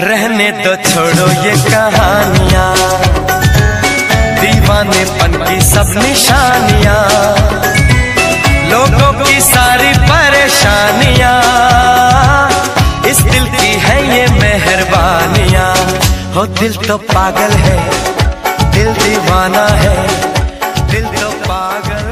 रहने दो छोड़ो ये कहानियां, दीवानेपन की सब निशानियां, लोगों की सारी परेशानियां, इस दिल की है ये मेहरबानियां। हो दिल तो पागल है, दिल दीवाना है, दिल तो पागल